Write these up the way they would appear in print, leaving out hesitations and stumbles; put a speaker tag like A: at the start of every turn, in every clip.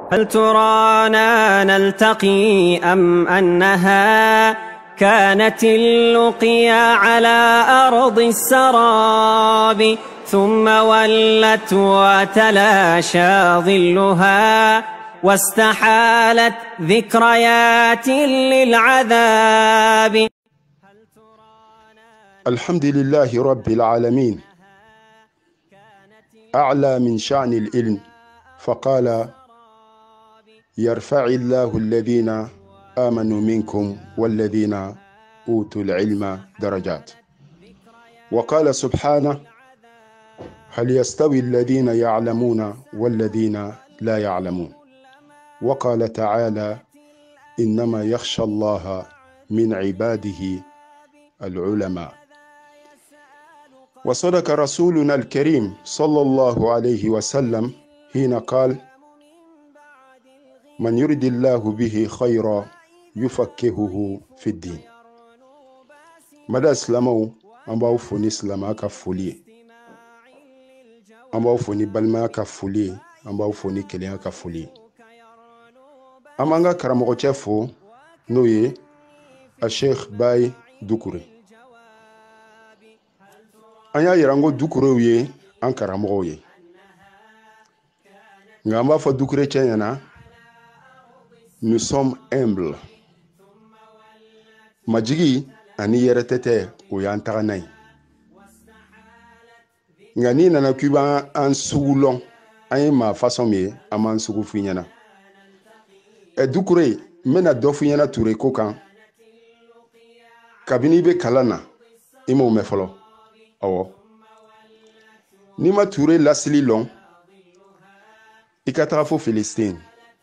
A: هل ترانا نلتقي أم أنها كانت اللقيا على أرض السراب ثم ولت وتلاشى ظلها واستحالت ذكريات للعذاب.
B: الحمد لله رب العالمين، أعلى من شأن العلم فقال: يرفع الله الذين آمنوا منكم والذين أوتوا العلم درجات. وقال سبحانه: هل يستوي الذين يعلمون والذين لا يعلمون. وقال تعالى: إنما يخشى الله من عباده العلماء. وصدق رسولنا الكريم صلى الله عليه وسلم حين قال: من يرد الله به خيرا يفكهه في الدين. مدى اسلامو امباو فوني اسلاما كفولي، امباو فوني بالما كفولي، امباو فوني كليا كفولي. امانغا كرامو تشفو نوي الشيخ باي دوكوري. anya yirango dukure wiye an karamo ye ngamba fa dukure chenyana. Nous sommes humbles. Majigi ani yeretete o yantaka nai. Ngani nana kuba an sugulon ay ma façon me aman sugu finyana. E dukure mena do finyana ture ko kan. Kabini be kalana imo me folo. Awo. Nima ture lasili long ikata fo Philistine.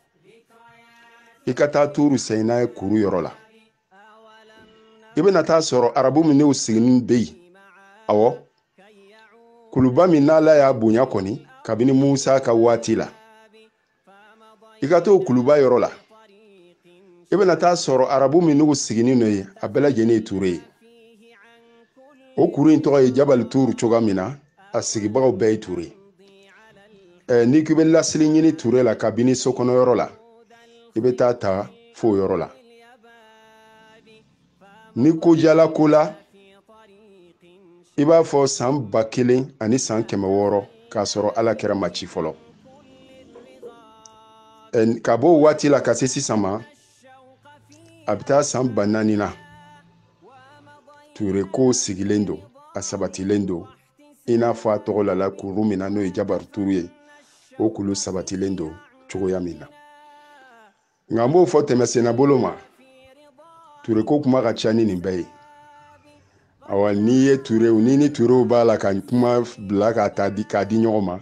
B: Ikata turu seyna kuru yorola. Ibena ta soro arabu mi ne usigin bei. Awo. Kuluba mi nala ya bunya koni kabini Musa ka watila. Ikato kuluba yorola. Ibena ta soro arabu mi ne usigin ne abela jene ture. O kuru into e jabal turu chogamina asigibago bei ture. Ni kubela silingini ture la kabini sokono yorola. Ibe ta fo yoro la. Ni ko jala kola iba fo san bakele ani san kemeworo ka soro ala kera machi folo. En kabo wati la kasisi sama abita san bananina ture ko sigilendo asabatilendo ina fa togola la kurumina no ijabar turuye okulu sabatilendo chogoyamina. Ngambo fo temesena boloma ture ko kuma ka chani ni bay awal niye ture unini ture bala kan kuma blaka tadi kadi nyoma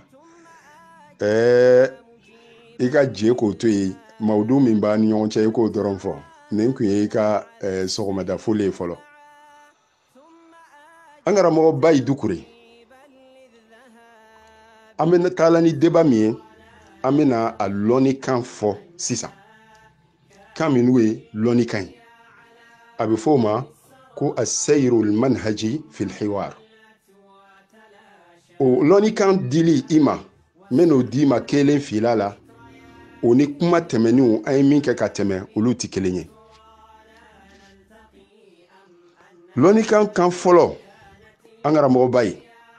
B: ika je ko to yi maudu min ba ni nyonche ko doron fo nenku yi ka sokoma da fole folo angara mo bay dukure amena talani deba mi amena aloni kan fo sisa كامنوي لوني كاين أبي فوما كو السير المنهجي في الحوار او لوني كان ديلي إما منو ديما كيلين في لالا وني كما تمنيو أي مينكا كاتمي ولو تكيليني لوني كان فولو أنغرا موباي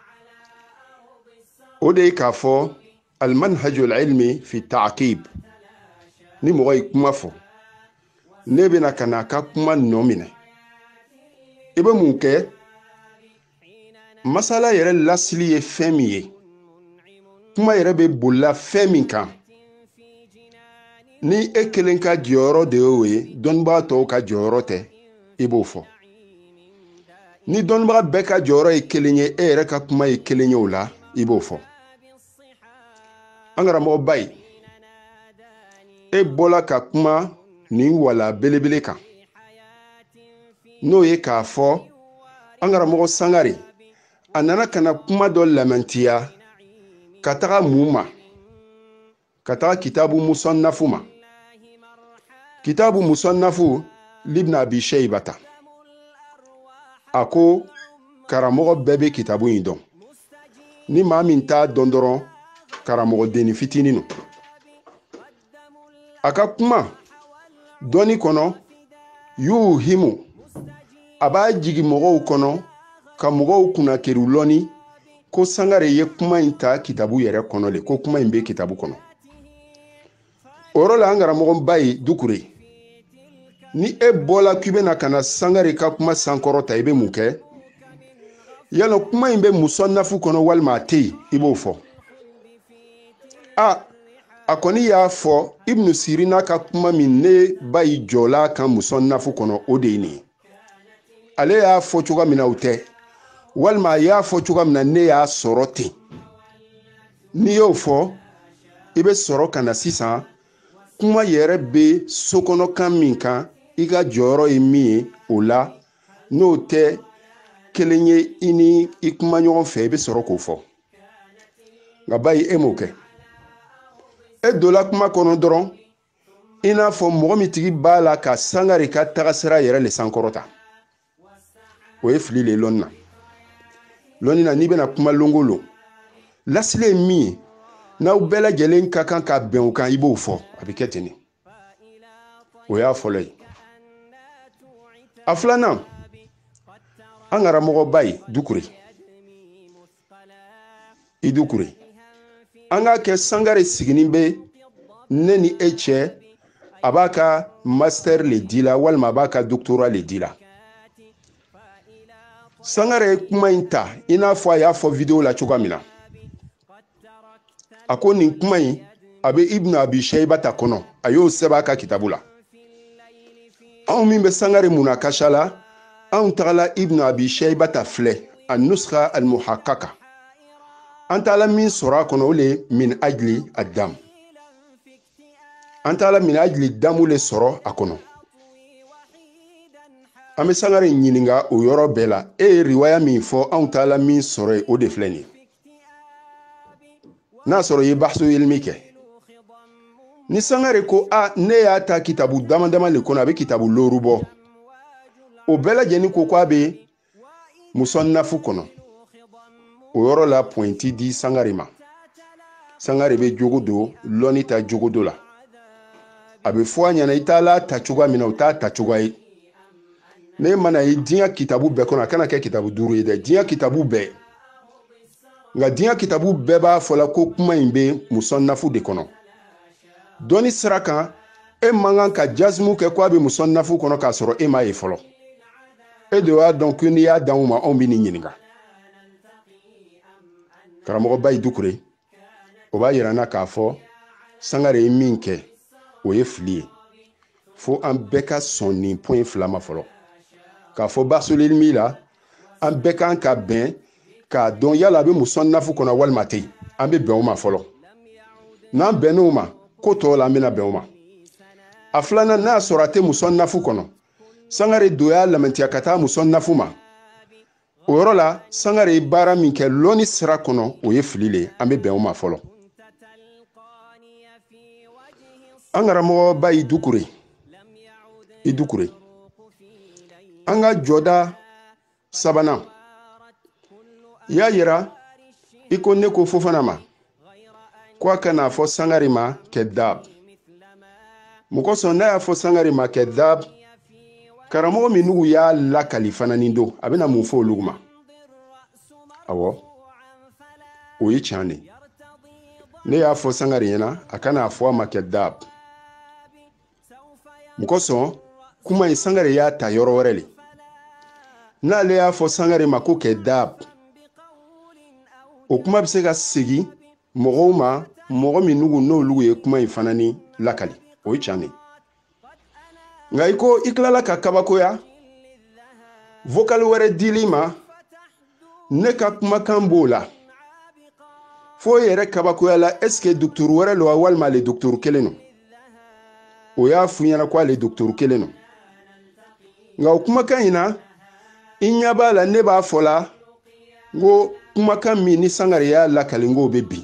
B: ودي كافو المنهج العلمي في التعقيب ni moy kuma fo nebe na kana ka kuma nomine ibe munke masala yere lasili ye femiye kuma yere be bolla feminka ni ekelenka joro de owe donba to ka joro te ibo fo ni donba be ka joro ekelenye ere ka kuma ekelenye ola ibo fo angara mo bay e bola ka kuma ni wala belebele kan no ye ka fo angara mo sangari anana kana kuma do lamantiya kataga muma kataga kitabu musannafu libna abi shaybata ako karamogo bebe kitabu indon ni ma min ta dondoro karamogo deni fitinino aka kuma dɔni kɔnɔ y'u himu a b'a jigi mɔgɔw kɔnɔ ka mɔgɔw kunna kɛru lɔni ko Sangare ye kuma in ta kitabu yɛrɛ kɔnɔ le ko kuma in bɛ kitabu kɔnɔ o yɔrɔ la an karamɔgɔba ye Dukure ni e bɔla k'i bɛna ka na Sangare ka kuma sankɔrɔta i bɛ mun kɛ yala kuma in bɛ musɔnnafu kɔnɔ walima a tɛ yen i b'o fɔ a kɔni y'a fɔ Ibnu Sirina ka kuma min ne ba yi jɔla kan musɔnnafu kɔnɔ o de ye nin ye ale y'a fɔ cogo min na o tɛ walima a y'a fɔ cogo min na ne y'a sɔrɔ ten n'i y'o fɔ i bɛ sɔrɔ ka na sisan kuma yɛrɛ bɛ sokɔnɔkan min kan i ka jɔyɔrɔ ye min ye o la n'o tɛ kelen ye i ni i kuma ɲɔgɔn fɛ i bɛ sɔrɔ k'o fɔ nka bayi e m'o kɛ e dola kuma kɔnɔ dɔrɔn i n'a fɔ mɔgɔ min tigi b'a la ka Sangare ka tagasira yɛrɛ le sankɔrɔta o ye fili le lɔnni na lɔnni na n'i bɛna kuma longolo lasile ye min ye n'aw bɛɛ lajɛlen ka kan ka bɛn o kan i b'o fɔ a bɛ kɛ ten de o y'a fɔlɔ ye a filanan an karamɔgɔba ye Dukure i Dukure an k'a kɛ Sangare siginin bɛ ne ni e cɛ a b'a ka master le di la walima a b'a ka doctorat le di la Sangare ye kuma in ta i n'a fɔ a y'a fɔ video la cogoya min na a ko nin kuma in a bɛ Ibnu Abi Shaybata kɔnɔ a y'o sɛbɛn a ka kitabu la anw min bɛ Sangare munakasha la anw tagala Ibnu Abi Shaybata filɛ a nuskha al-muhaqqaqa an taala min sɔrɔ a kɔnɔ o le min ajli ad-dam an taala min ajli damu le sɔrɔ a kɔnɔ an bɛ Sangare ɲininka o yɔrɔ bɛɛ la e ye riwaya min fɔ anw taala min sɔrɔ ye o de filɛ nin ye n'a sɔrɔ i ye bahsu ilmi kɛ ni Sangare ko ne y'a ta kitabu dama dama le kɔnɔ a bɛ kitabu looru bɔ o bɛɛ lajɛlen ko k'a bɛ musɔnnafu kɔnɔ o yɔrɔ la pointi di Sangare ma Sangare bɛ jogo do lɔnni ta jogo do la a bɛ fɔ a ɲɛna i t'a la ta cogoya min na o t'a ta cogoya ye ne mana ye diɲɛ kitabu bɛɛ kɔnɔ a kana kɛ kitabu 5 ye dɛ diɲɛ kitabu bɛɛ nka diɲɛ kitabu bɛɛ b'a fɔla ko kuma in bɛ musɔnnafu de kɔnɔ dɔnni sira kan e man kan ka jazmu kɛ ko a bɛ musɔnnafu kɔnɔ k'a sɔrɔ e m'a ye fɔlɔ e de y'a dɔn ko n'i y'a d'anw ma anw bɛ nin ɲininka karamɔgɔba yi Dukure o b'a yira n na k'a fɔ Sangare ye min kɛ o ye fili ye fo an bɛɛ ka sɔn nin point fila ma fɔlɔ k'a fɔ bahsul ilmi la an bɛɛ kan ka bɛn k'a dɔn yala a bɛ musɔnnafu kɔnɔ walima tɛ yen an bɛ bɛn o ma fɔlɔ n'an bɛnn'o ma ko tɔw la an bɛna bɛn o ma a filanan n'a sɔrɔ a tɛ musɔnnafu kɔnɔ Sangare do y'a lamɛntiya ka taa musɔnnafu ma o yɔrɔ la Sangare ye baara min kɛ lɔnni sira kɔnɔ o ye fili le an bɛ bɛn o ma fɔlɔ an karamɔgɔba yi Dukure i Dukure an ka jɔda sabanan i y'a yira i ko ne ko Fofana ma ko a kana fɔ Sangare ma kɛdab mɔgɔ sɔn n'a y'a fɔ Sangare ma kɛdab karamɔgɔ min n'u y'a lakali fana nin don a bɛna mun fɔ olu ma awɔ o ye tiɲɛ de ne y'a fɔ Sangare ɲɛna a kana fɔ a ma kɛdab mɔgɔ sɔn kuma in Sangare y'a ta yɔrɔ wɛrɛ le n'ale y'a fɔ Sangare ma ko kɛdab o kuma bɛ se ka segin mɔgɔw ma mɔgɔ min n'olu ye kuma in fana ni lakali o ye tiɲɛ de nka i ko i tilala ka kabakoya vocal wɛrɛ dili ma ne ka kumakan b'o la fo yɛrɛ kabakoya la est-ce que docteur wɛrɛ lo walima ale docteur kelen no o y'a f'u ɲɛna ko ale docteur kelen no nka o kumakan in na i ɲɛ b'a la ne b'a fɔ la ngo kumakan min ni Sangare y'a lakali ngo bɛ bin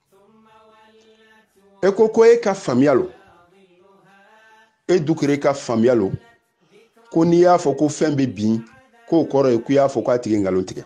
B: e ko e ka faamuya lo e Dukure ka faamuya lo ko n'i y'a fɔ ko fɛn bɛ bin k'o kɔrɔ ye k'i y'a fɔ k'a tigi ngalon tigɛ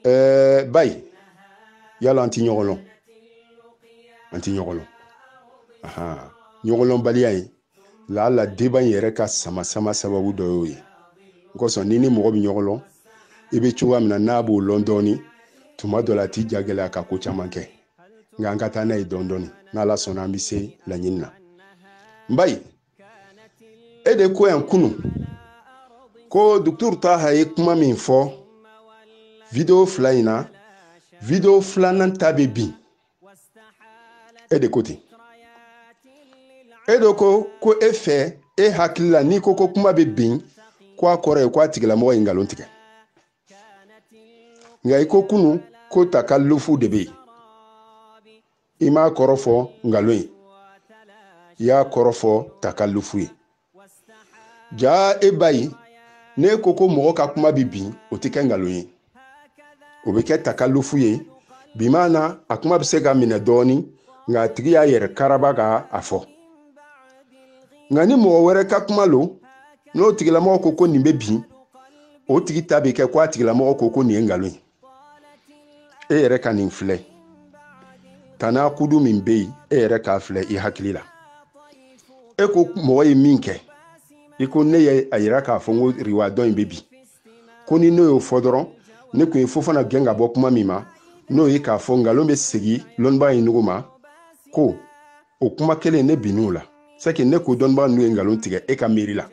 B: bayi yala an ti ɲɔgɔn lɔn aha ɲɔgɔlɔn baliya in la deba yɛrɛ ka sama sababu dɔ y'o ye kosɔn ni mɔgɔ bɛ ɲɔgɔlɔn i bɛ cogoya min na n'a b'o lɔn dɔɔni tuma dɔ la t'i jagɛlɛya ka ko caman kɛ nka an ka taa n'a ye dɔɔni n'Ala sɔnna an bɛ se laɲini na n bayi e de ko yan kunu ko Dr. Taha ye kuma min fɔ video fila in na video filanan ta bɛ bin e de ko ten e de ko e fɛ e hakili la n'i ko kuma bɛ bin ko a kɔrɔ ye ko a tigilamɔgɔ ye nkalon tigɛ nka i ko kunu ko takallufu de bɛ yen i m'a kɔrɔ fɔ nkalon ye i y'a kɔrɔ fɔ takallufu ye ja e bayi ne ko mɔgɔ ka kuma bɛ bin o tɛ kɛ nkalon ye o bɛ kɛ takallufu ye bi maana a kuma bɛ se ka minɛ dɔɔni nka a tigi y'a yɛrɛ karaba ka a fɔ nka ni mɔgɔ wɛrɛ ka kuma lo n'o tigilamɔgɔ ko nin bɛ bin o tigi ta bɛ kɛ ko a tigilamɔgɔ ko nin ye nkalon ye e yɛrɛ ka nin filɛ tana kudu min bɛ yen e yɛrɛ k'a filɛ i hakili la e ko mɔgɔ ye min kɛ i ko ne ye a yira k'a fɔ n ko riwadɔn in bɛ bin ko ni n'o y'o fɔ dɔrɔn ne kun ye fo fana gɛn ka bɔ kuma min ma n'o ye k'a fɔ nkalon bɛ segin lɔnnibaga in nugu ma ko o kuma kelen ne binn'o la c'est que ne ko dɔnnibaga ninnu ye nkalon tigɛ e ka miiri la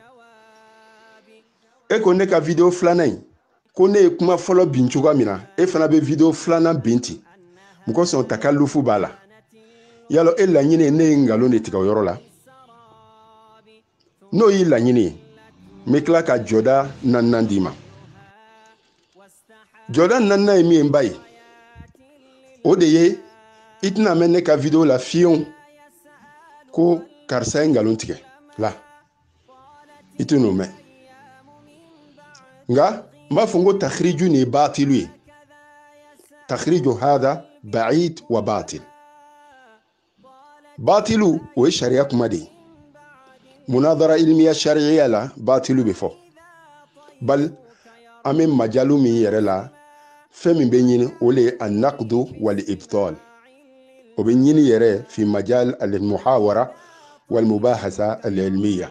B: e ko ne ka video filanan in ko ne ye kuma fɔlɔ bin cogoya min na e fana bɛ video filanan bin ten mɔgɔ sɔn takallufu b'a la yalɔ e laɲini ye ne ye nkalon de tigɛ o yɔrɔ la n'o y'i laɲini ye n bɛ tila ka jɔda naaninan d'i ma jɔda naaninan ye min ye n ba ye o de ye i tɛna mɛn ne ka video la fiyewu ko karisa ye nkalon tigɛ la i tɛ n'o mɛn nka n b'a fɔ n ko takhriju nin ye baatilu ye takhriju hada ba'id wa baatil baatilu o ye sariya kuma de ye munadara ilmiya shariya la baatilu bɛ fɔ bal an bɛ majalu min yɛrɛ la fɛn min bɛ ɲini o le ye an-naqdu wal ibtal o bɛ ɲini yɛrɛ fi majal al-muhawara wal mubahasa al-ilmiya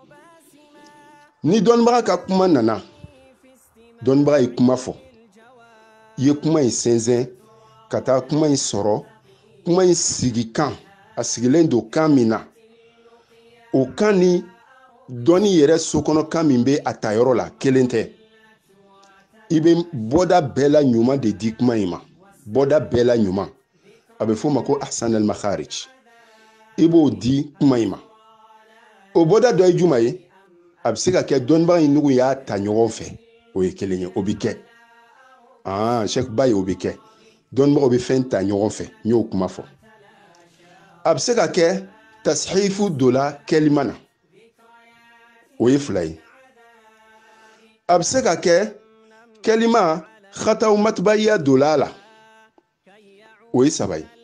B: ni dɔnnibaga ka kuma nana dɔnnibaga ye kuma fɔ i ye kuma in sɛnsɛn ka taa kuma in sɔrɔ kuma in sigi kan a sigilen don kan min na o kan ni dɔnni yɛrɛ sokɔnɔ kan min bɛ a tayɔrɔ la kelen tɛ i bɛ bɔda bɛɛ la ɲuman de di kuma in ma bɔda bɛɛ la ɲuman a bɛ f'o ma ko ahsan al makharij i b'o di kuma in ma o bɔda dɔ ye juma ye a bɛ se ka kɛ dɔnnibaga in nugu y'a ta ɲɔgɔn fɛ o ye kelen ye o bɛ kɛ Sheikh Baye o bɛ kɛ dɔnnibagaw bɛ fɛn ta ɲɔgɔn fɛ n y'o kuma fɔ a bɛ se ka kɛ tashifu dɔ la kɛlima na o ye fila ye a bɛ se ka kɛ kɛlima khataw matbaiya dɔ la o ye saba ye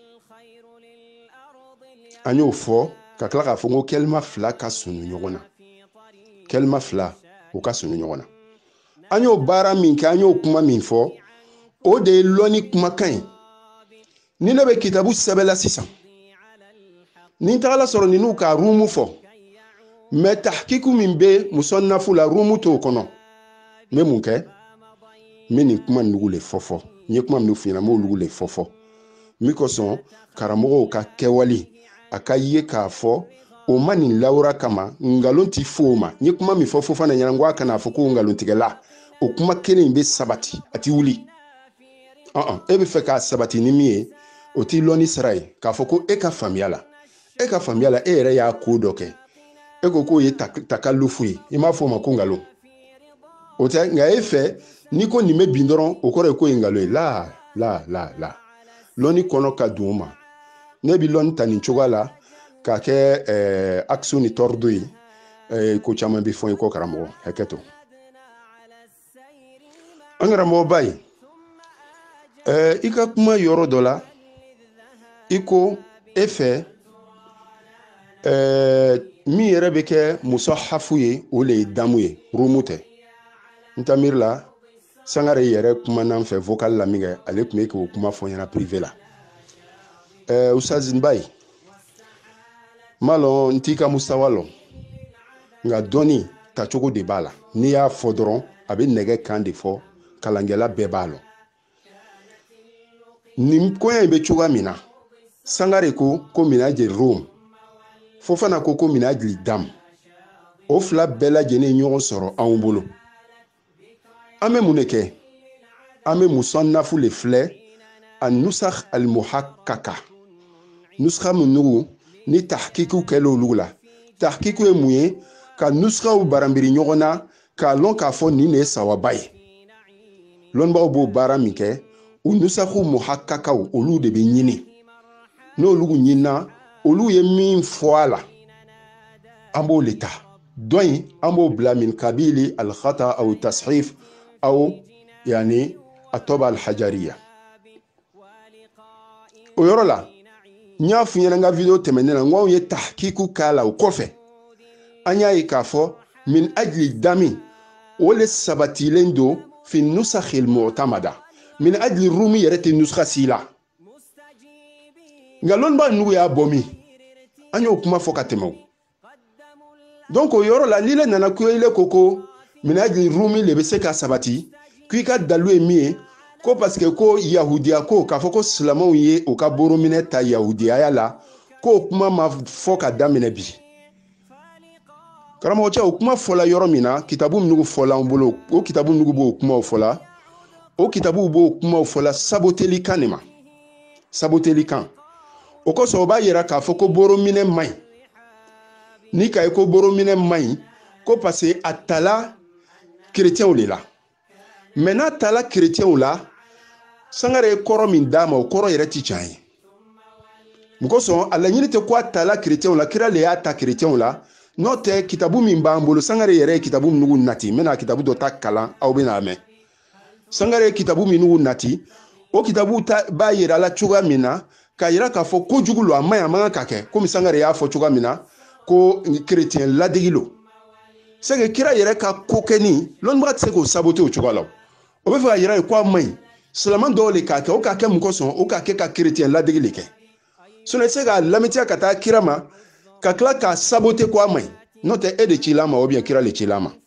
B: an y'o fɔ ka tila k'a fɔ ko kɛlima fila ka sunu ɲɔgɔn na kɛlima fila o ka sunu ɲɔgɔn na an y'o baara min kɛ an y'o kuma min fɔ o de ye lɔnni kumakan ye ni ne bɛ kitabu sɛbɛla sisan ni n tagala sɔrɔ ninnu ka rumu fɔ mɛ tahkiku min bɛ musannafu la rumu t'o kɔnɔ n bɛ mun kɛ n bɛ nin kuma nugu le fɔ n ye kuma min f'i ɲɛna n b'o nugu le fɔ min kosɔn karamɔgɔw ka kɛwale a ka ye k'a fɔ o ma nin lawura kama ngalon tɛ f'o ma n ye kuma min fɔ fana ɲɛna n ko a kana fɔ ko ngalontigɛla o kuma kelen in bɛ sabati a ti wuli e bɛ fɛ k'a sabati ni min ye o t'i lɔnni sira ye k'a fɔ ko e ka faamuya la e yɛrɛ y'a ko dɔ kɛ e ko k'o ye takallufu ye i m'a fɔ o ma ko ngalon o tɛ nka e fɛ n'i ko nin bɛ bin dɔrɔn o kɔrɔ ye ko ye ngalon ye la lɔnni kɔnɔ ka don o ma ne bɛ lɔnni ta nin cogoya la k'a kɛ action ni tɔɔrɔ ye ko caman bɛ fɔ n ye ko karamɔgɔ hakɛ to an karamɔgɔba ye i ka kuma yɔrɔ dɔ la i ko e fɛ min yɛrɛ bɛ kɛ musahafu ye o le ye damu ye rumu tɛ n ta miiri la Sangare yɛrɛ kuma n'an fɛ vocal la min kɛ ale tun bɛ k'o kuma fɔ ɲɛna privé la Ustaz Baye malo ntika musawalo nga doni tacogo de bala ni y'a fɔ dɔrɔn a bɛ nɛgɛ kan de fɔ kalangɛla bɛɛ b'a lɔ nin koɲɛ in bɛ cogoya min na Sangare ko mina jeli Rome Fofana ko mina jeli Dam o fila bɛɛ lajɛlen ɲɔgɔn sɔrɔ anw bolo an bɛ mun de kɛ an bɛ musannafu le filɛ an-nusakh al-muhakkaka nuskha min nugu ni tahkiku kɛla olu la tahkiku ye mun ye ka nuskhaw baranbiri ɲɔgɔn na k'a lɔn k'a fɔ nin de ye sawaba ye lɔnnibagaw b'o baara min kɛ u nusakhu muhakkakaw olu de bɛ ɲini n'olu ɲinina olu ye min fɔ a la an b'o le ta dɔn in an b'o bila min kabili al-khata aw tashif aw yani atoba al-hajariya o yɔrɔ la n y'a f'i ɲɛna n ka video tɛmɛnen na n ko anw ye tahkiku k'a la o kɔfɛ an y'a ye k'a fɔ min ajli dami o le sabatilen don fi nusakhil mu'tamada min ajli rumi yɛrɛ tɛ nuskha si la nka lɔnnibaga nugu y'a bɔ min an y'o kuma fɔ ka tɛmɛ o donc o yɔrɔ la n'i le nana ko ile ko min ajli rumi le bɛ se ka sabati k'i ka dalu ye min ye ko parce que ko yahudiya ko k'a fɔ ko silamɛw ye o ka borominɛ ta yahudiyaya la ko kuma ma fɔ ka daminɛ bi karamɔgɔ cɛ o kuma fɔla yɔrɔ min na kitabu nugu fɔla an bolo o kitabu nugu b'o kumaw fɔla o kitabu b'o kumaw fɔla saboteli kan de ma saboteli kan o kosɔn o b'a yira k'a fɔ ko borominɛ man ɲi ni ka ye ko borominɛ man ɲi ko parce que a tala kerecɛnw de la mais n'a tala kerecɛnw la Sangare ye kɔrɔ min d'a ma o kɔrɔ yɛrɛ ti can ye mun kosɔn a laɲini tɛ ko a tala kerecɛnw la kira le y'a ta kerecɛnw la n'o tɛ kitabu min b'an bolo Sangare yɛrɛ ye kitabu min nugu nati n bɛna kitabu dɔ ta kalan aw bɛna mɛn Sangare ye kitabu min nugu nati o kitabu b'a yira la cogoya min na k'a yira k'a fɔ kojugu lo a man ɲi a man kan ka kɛ komi Sangare y'a fɔ cogoya min na ko kerecɛn ladegi lo c'est que kira yɛrɛ ka ko kɛni lɔnnibaga tɛ se k'o saboter o cogoya la o bɛ fɛ ka yira ye ko a man ɲi silaman dɔw le k'a kɛ o k'a kɛ mun kosɔn o k'a kɛ ka kerecɛn ladegi le kɛ sinon i tɛ se k'a lamɛtiya ka taa kira ma ka tila k'a saboter ko a man ɲi n'o tɛ e de cila ma ou bien kira le cila ma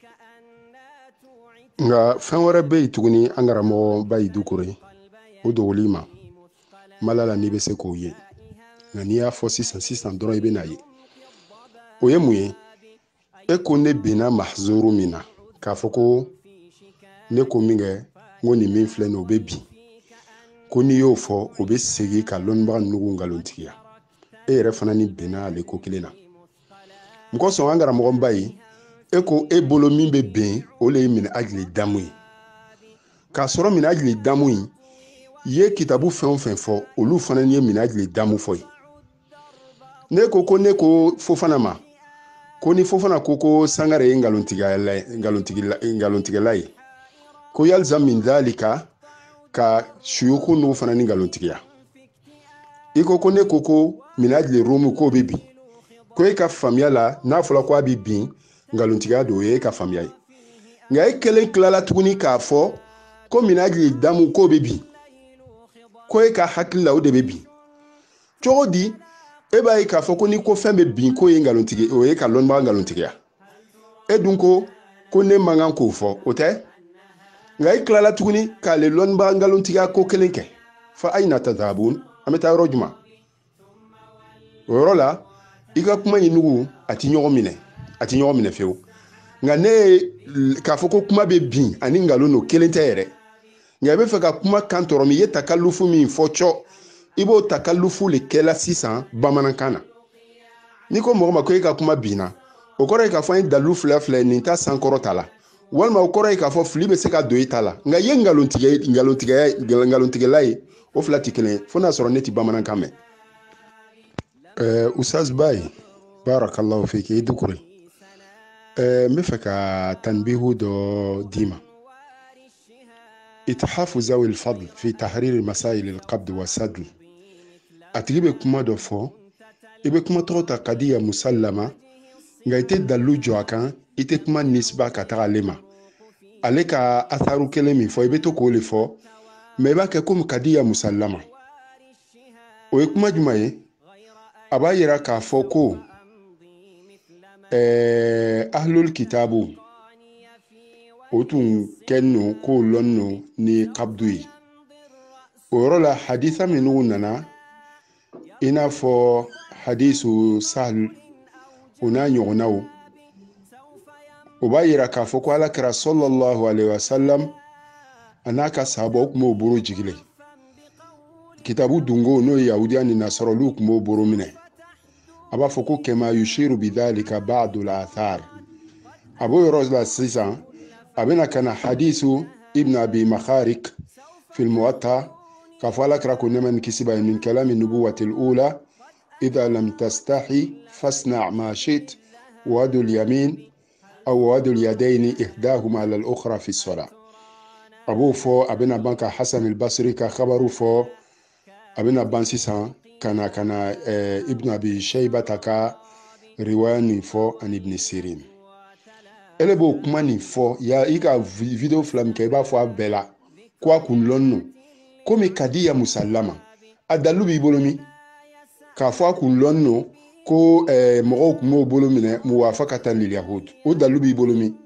B: nka fɛn wɛrɛ bɛ yen tuguni an karamɔgɔ Bayi Dukure o dogoli ma mala la n'i bɛ se k'o ye nka n'i y'a fɔ sisan dɔrɔn i bɛ n'a ye o ye mun ye e ko ne binna mahzuru min na k'a fɔ ko ne ko min kɛ n ko nin min filɛ nin o bɛ bin ko n'i y'o fɔ o bɛ segin ka lɔnnibaga nugu nkalontigiya e yɛrɛ fana ni binna ale ko kelen na mun kosɔn an karamɔgɔ Bayi e ko e bolo min bɛ bin o le ye min ajli damu ye k'a sɔrɔ min ajli damu in ye kitabu fɛn o fɛn fɔ olu fana ye min ajli damu fɔ ye ne ko Fofana ma ko ni Fofana ko Sangare ye nkalontigɛla ye ko yalza min dhalika ka suyuku nugu fana ni nkalontigiya i ko ne ko min ajli rumu ko bɛ bin ko e ka faamuya la n'a fɔla ko a bɛ bin nkalontigiya do o ye e ka faamuya ye nka e kelen tilala tuguni k'a fɔ ko min ajli damu ko bɛ bin ko e ka hakili la o de bɛ bin cogo di e b'a ye k'a fɔ ko ni ko fɛn bɛ bin ko ye nkalontigɛ o ye ka lɔnnibaga nkalontigiya e dun ko ne man kan k'o fɔ o tɛ nka e tilala tuguni k'ale lɔnnibaga nkalontigiya ko kelen kɛ fa ayina tadhabun an bɛ taa yɔrɔ jumɛn o yɔrɔ la i ka kuma in nugu a ti ɲɔgɔn minɛ fiyewu nka ne ye k'a fɔ ko kuma bɛ bin ani nkalon no kelen tɛ yɛrɛ nka i bɛ fɛ ka kuma kan tɔrɔ min i ye takalufu min fɔ cɔ i b'o takalufu le kɛla sisan bamanankan na n'i ko mɔgɔ ma ko e ka kuma binna o kɔrɔ ye k'a fɔ an ye dalilu fila nin ta sankɔrɔ ta la walima o kɔrɔ ye k'a fɔ fili bɛ se ka don i ta la nka i ye nkalontigɛla ye o fila tɛ kelen ye fo n'a sɔrɔ ne tɛ bamanankan mɛn Ustaz Bayi barakallahu fiki i Dukure n bɛ fɛ ka tanbihu dɔ d'i ma ithafu zawi al-fadl fi tahrir masail al-qabd wa sadl a tigi bɛ kuma dɔ fɔ i bɛ kuma tɔgɔ ta kadiya musallama nka i tɛ dalilu jɔ a kan i tɛ kuma nisba ka taga ale ma ale ka atharu kelen min fɔ i bɛ to k'o le fɔ mais i b'a kɛ komi kadiya musallama o ye kuma jumɛn ye aba yira k'a fɔ ko ahlul kitabu o tun kɛnno k'o lɔnno ni kabdu ye. o yɔrɔ la hadisa minnu nana i n'a fɔ hadisu Sahl o n'a ɲɔgɔnnaw, o b'a yira k'a fɔ ko alakira sallallahu alaihi wasallam a n'a ka sahabaw tun b'o boro jigile. kitabu dungo n'o ye yahudiya ni nasarɔlu tun b'o boro minɛ. a b'a fɔ ko kama yushiru bidhalika ba'dul athar. a b'o yɔrɔ la sisan a bɛna ka na hadisu ibn abi makharik fil muwatta k'a fɔ alakira ko nɛma ni kisi b'a ye min kalami nubuwatil ula idha lam tastahi fasna' ma shit wadul yamin aw wadul yadaini ihdahuma ala al-ukhra fi as-salah. a b'o fɔ a bɛna ban ka Hasan al-Basri ka khabaru fɔ a bɛna ban sisan kana ibn abi shayba ta ka riwaya nin fɔ ani ibn sirin. ele b'o kuma nin fɔ i ka video fila min kɛ i b'a fɔ a bɛɛ la ko a kun lɔnno komi kadiya musallama a dalu b'i bolo min k'a fɔ a kun lɔnno ko mɔgɔw kun b'o bolo minɛ muwafaqatan lil yahud, o dalu b'i bolo min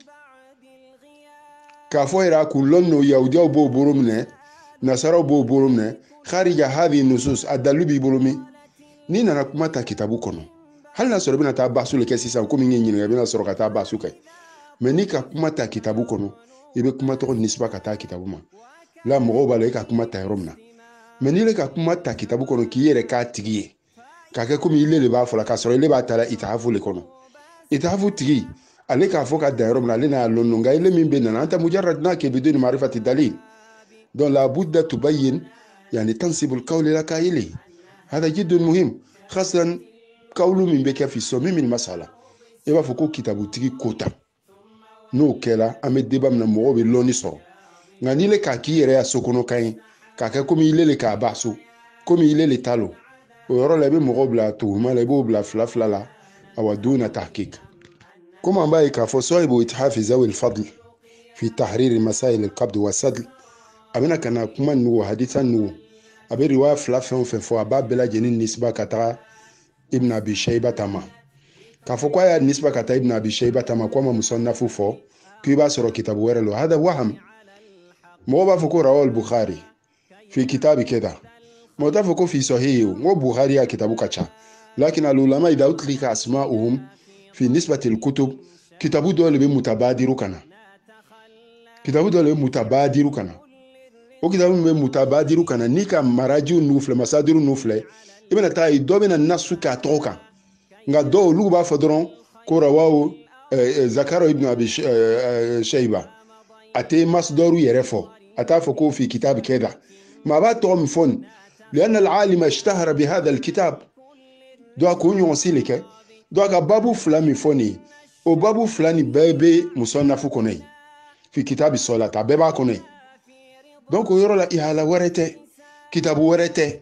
B: k'a fɔ yɛrɛ a kun lɔnno yahudiyaw b'o bolo minɛ nasaraw b'o bolo minɛ kharija hadhi nusus, a dalu b'i bolo min. n'i nana kuma ta kitabu kɔnɔ hali n'a sɔrɔ i bɛna taa basu le kɛ sisan komi n ye ɲininka i bɛna sɔrɔ ka taa basu kɛ, mais n'i ka kuma ta kitabu kɔnɔ i bɛ kuma tɔgɔ nisba ka taa kitabu ma. la mɔgɔw b'a la i ka kuma ta yɔrɔ min na, mais n'i le ka kuma ta kitabu kɔnɔ k'i yɛrɛ k'a tigi ye k'a kɛ komi ile le b'a fɔ la k'a sɔrɔ ile b'a ta la itahafu le kɔnɔ. itahafu tigi ale k'a fɔ ka da yɔrɔ min na ale n'a lɔn nka ile min bɛ nana anta mujarrad nakil biduni ma'rifati dalil, donc la budda tubayyin yani tansibul qawli laka ilayhi. hada jiddun muhim khasan qawlu min bɛ kɛ fi samimi masala. i b'a fɔ ko kitabu tigi kota n'o kɛra an bɛ débat min na mɔgɔw bɛ lɔnni sɔrɔ, nka n'i le k'a k'i yɛrɛ ya so kɔnɔ kan ye k'a kɛ komi ile le k'a ba so komi ile le talo, o yɔrɔ la i bɛ mɔgɔw bila tuhuma la, i b'o bila fila fila la awa duna tahqiq. komi an b'a ye k'a fɔ sahibu ithafi zawil fadl fi tahrir masail al-qabd wa sadl, a bɛna ka na kuma nugu hadisa nugu a bɛ riwaya fila fɛn o fɛn fɔ a b'a bɛɛ lajɛlen nisba ka taga ibn abi shayba ta ma. k'a fɔ ko a y'a nisba ka taa ibn abi shayba ta ma ko a ma musannafu fɔ k'i b'a sɔrɔ kitabu wɛrɛ lo, hada waham. mɔgɔ b'a fɔ ko rawal bukhari fi kitabi keda, mɔgɔ t'a fɔ ko fi sahihi, n ko bukhari ya kitabu ka ca, lakin al-ulama idha utlika asma'uhum fi nisbati al-kutub, kitabu dɔw le bɛ mutabadiru kana, kitabu dɔw le bɛ mutabadiru kana. o kitabu min bɛ mutabadiru kana n'i ka marajiw n'u filɛ masadiru n'u filɛ i bɛna taa ye dɔ bɛna nasu k'a tɔgɔ kan, nka dɔw olu b'a fɔ dɔrɔn ko rawahu zakaro ibn abi shayba, a tɛ masdaru yɛrɛ fɔ, a t'a fɔ ko fi kitab keda, ma a b'a tɔgɔ min fɔ nin لأن العالم اشتهر بهذا الكتاب. دو ko ɲɔgɔn si le kɛ, do ka babu fila min fɔ nin o babu fila ni bɛɛ bɛ musannafu kɔnɔ ye fi kitabi solat, a bɛɛ b'a kɔnɔ ye. donc o yɔrɔ la ihala wɛrɛ tɛ, kitabu wɛrɛ tɛ.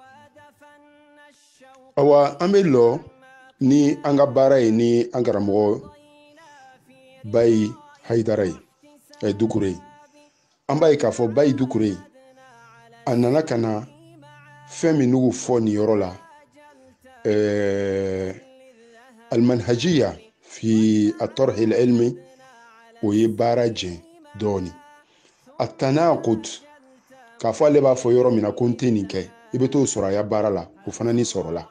B: awa an bɛ lɔ ni an ka baara ye ni an karamɔgɔ Bayi Hayidara ye Dukure ye. an b'a ye k'a fɔ Bayi Dukure a nana ka na fɛn min n'u fɔ nin yɔrɔ la almanhajiya fi atorh ilmi o ye baara jɛ dɔɔni. a tanaqud k'a fɔ ale b'a fɔ yɔrɔ min na ko n tɛ nin kɛ i bɛ t'o sɔrɔ a ya baara la, o fana ni sɔrɔ la.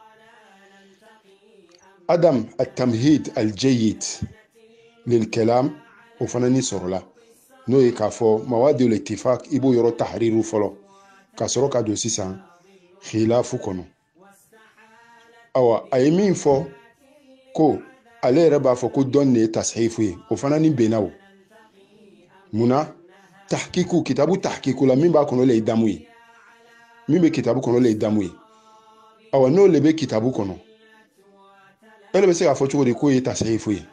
B: adam at-tamhid al-jayyid lil kalam, o fana ni sɔrɔ la, n'o ye k'a fɔ mawadul ittifaq i b'o yɔrɔ tahriru fɔlɔ ka sɔrɔ ka don sisan khilafu kɔnɔ. awa a ye min fɔ ko ale yɛrɛ b'a fɔ ko dɔn de ye tashifu ye, o fana ni bɛnna o. munna tahqiqu kitabu tahqiqu la min b'a kɔnɔ le ye damu ye, min bɛ kitabu kɔnɔ le ye damu ye. awa n'o le bɛ kitabu kɔnɔ e le bɛ se k'a fɔ cogo di k'o ye tashifu ye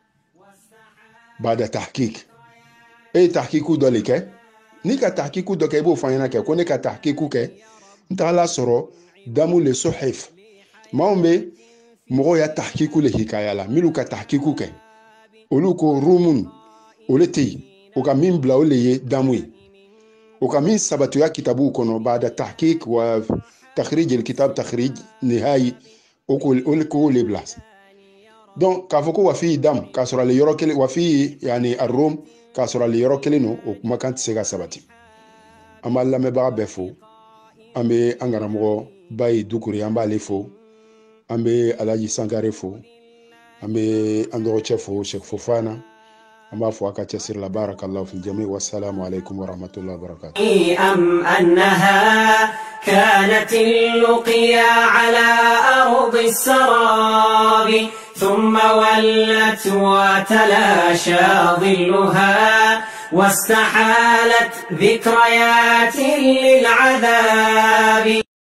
B: ba'da tahqiq. e ye tahqiqu dɔ le kɛ, n'i ka tahqiqu dɔ kɛ i b'o fɔ an ɲɛna kɛ ko ne ka tahqiqu kɛ n tagala sɔrɔ damu le suhif, maaw bɛ mɔgɔw ya tahqiqu le hikaya la, minnu ka tahqiqu kɛ olu ko rumun olu tɛ yen, o ka min bila o le ye damu ye, o ka min sabatiya kitabu kɔnɔ ba'da tahqiq wa takhrij al-kitab takhrij nihai ko le blas donc ka foko wa fi dam ka sura le yoro kele wa fi yani arrom ka sura le yoro kele no o kuma kan tsega sabati amalla me ba befo ambe angara mo bayi dukuri amba le fo ambe alaji sankare fo ambe andoro chefo Sheikh Fofana أما فوق تسير بارك الله في الجميع والسلام عليكم ورحمة الله وبركاته.
A: أم أنها كانت اللقيا على أرض السراب ثم ولت وتلاشى ظلها واستحالت ذكريات للعذاب.